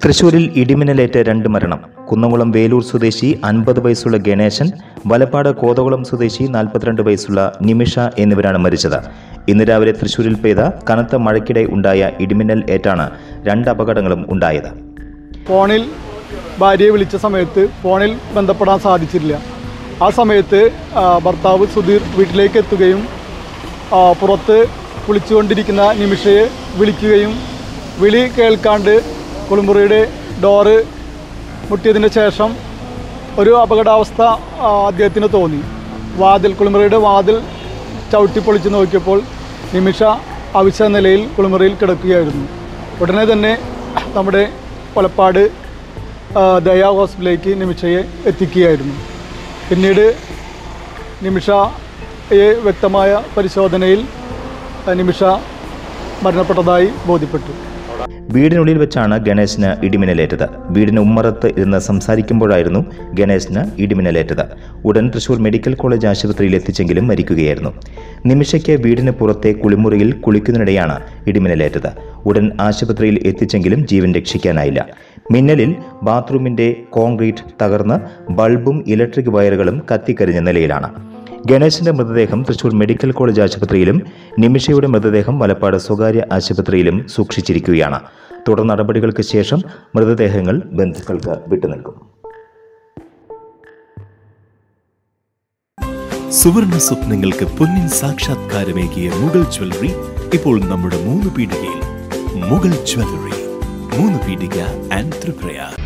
തൃശൂരിൽ ഇടിമിന്നലേറ്റ് 2 മരണം. കുന്നംകുളം വേലൂർ സ്വദേശി 50 വയസ്സുള്ള ഗണേശൻ, വലപ്പാട് കോതകുളം സ്വദേശി 42 വയസ്സുള്ള നിമിഷ എന്നിവരാണ് മരിച്ചത്. ഇന്ന് രാവിലെ തൃശൂരിൽ പെയ്ത കനത്ത മഴയ്ക്കിടെ ഉണ്ടായ ഇടിമിന്നൽ ഏറ്റാണ് 2 അപകടങ്ങളും ഉണ്ടായത്. ഫോണിൽ ഭാര്യയെ വിളിച്ച സമയത്ത് ഫോണിൽ ബന്ധപ്പെടാൻ സാധിച്ചില്ല. ആ സമയത്ത് ഭർത്താവ് സുധീർ വീട്ടിലേക്ക് എത്തുകയും പുറത്ത് കുളിച്ചുകൊണ്ടിരിക്കുന്ന നിമിഷയെ വിളിക്കുകയും വിളി കേൾക്കാണ്ട് കുളിമുറിയുടെ ഡോറ് മുട്ടിയതിന് ശേഷം ഒരു അപകടാവസ്ഥ അദ്ദേഹത്തിന് തോന്നി. കുളിമുറിയുടെ വാതിൽ ചവിട്ടിപ്പൊളിച്ച് നോക്കിയപ്പോൾ നിമിഷ അവിശ നിലയിൽ കുളിമുറിയിൽ കിടക്കുകയായിരുന്നു. ഉടനെ തന്നെ നമ്മുടെ വലപ്പാട് ദയാ ഹോസ്പിറ്റലിലേക്ക് നിമിഷയെ എത്തിക്കുകയായിരുന്നു. പിന്നീട് നിമിഷയെ വ്യക്തമായ പരിശോധനയിൽ നിമിഷ മരണപ്പെട്ടതായി ബോധ്യപ്പെട്ടു. വീടിനുള്ളിൽ വെച്ചാണ് ഗണേശന് ഇടിമിന്നലേറ്റത്. വീടിന് ഉമ്മറത്ത് ഇരുന്ന് സംസാരിക്കുമ്പോഴായിരുന്നു ഗണേശന് ഇടിമിന്നലേറ്റത്. ഉടൻ തൃശൂർ മെഡിക്കൽ കോളേജ് ആശുപത്രിയിൽ എത്തിച്ചെങ്കിലും മരിക്കുകയായിരുന്നു. നിമിഷയ്ക്ക് വീടിന് പുറത്തെ കുളിമുറിയിൽ കുളിക്കുന്നതിനിടെയാണ് ഇടിമിന്നലേറ്റത്. ഉടൻ ആശുപത്രിയിൽ എത്തിച്ചെങ്കിലും ജീവൻ രക്ഷിക്കാനായില്ല. മിന്നലിൽ ബാത്റൂമിന്റെ കോൺക്രീറ്റ് തകർന്ന് ബൾബും ഇലക്ട്രിക് വയറുകളും കത്തിക്കരിഞ്ഞ നിലയിലാണ്. ഗണേശന്റെ മൃതദേഹം തൃശൂർ മെഡിക്കൽ കോളേജ് ആശുപത്രിയിലും നിമിഷയുടെ മൃതദേഹം വലപ്പാട് സ്വകാര്യ ആശുപത്രിയിലും സൂക്ഷിച്ചിരിക്കുകയാണ്. തുടർ നടപടികൾക്ക് ശേഷം മൃതദേഹങ്ങൾ ബന്ധുക്കൾക്ക് വിട്ടുനൽകും. സുവർണ സ്വപ്നങ്ങൾക്ക് പൊന്നിൻ സാക്ഷാത്കാരമേകിയ മുഗൾ ജ്വല്ലറി ഇപ്പോൾ നമ്മുടെ 3 പീടികയിൽ. മുഗൾ ജ്വല്ലറി, 3 പീടിക ആൻഡ് ത്രിപുര.